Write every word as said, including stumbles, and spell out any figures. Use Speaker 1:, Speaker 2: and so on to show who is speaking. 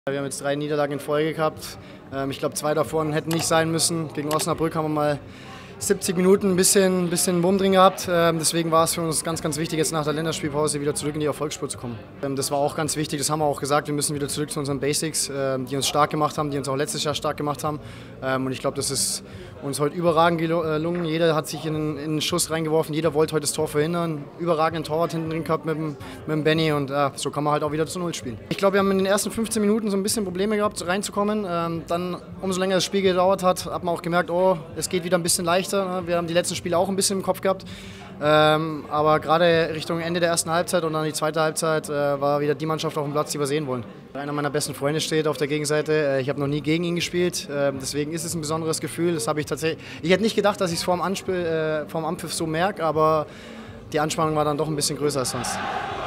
Speaker 1: Wir haben jetzt drei Niederlagen in Folge gehabt. Ich glaube, zwei davon hätten nicht sein müssen. Gegen Osnabrück haben wir mal siebzig Minuten ein bisschen, bisschen Wurm drin gehabt. Deswegen war es für uns ganz, ganz wichtig, jetzt nach der Länderspielpause wieder zurück in die Erfolgsspur zu kommen. Das war auch ganz wichtig, das haben wir auch gesagt. Wir müssen wieder zurück zu unseren Basics, die uns stark gemacht haben, die uns auch letztes Jahr stark gemacht haben. Und ich glaube, das ist uns heute überragend gelungen. Jeder hat sich in, in einen Schuss reingeworfen, jeder wollte heute das Tor verhindern. Überragenden Torwart hinten drin gehabt mit dem, mit dem Benny und ja, so kann man halt auch wieder zu Null spielen. Ich glaube, wir haben in den ersten fünfzehn Minuten so ein bisschen Probleme gehabt, reinzukommen. Dann, umso länger das Spiel gedauert hat, hat man auch gemerkt, oh, es geht wieder ein bisschen leichter. Wir haben die letzten Spiele auch ein bisschen im Kopf gehabt. Ähm, aber gerade Richtung Ende der ersten Halbzeit und dann die zweite Halbzeit äh, war wieder die Mannschaft auf dem Platz, die wir sehen wollen. Einer meiner besten Freunde steht auf der Gegenseite. Ich habe noch nie gegen ihn gespielt, äh, deswegen ist es ein besonderes Gefühl. Das habe ich tatsächlich. Ich hätte nicht gedacht, dass ich es vor dem Anspiel, äh, vor dem Anpfiff so merke, aber die Anspannung war dann doch ein bisschen größer als sonst.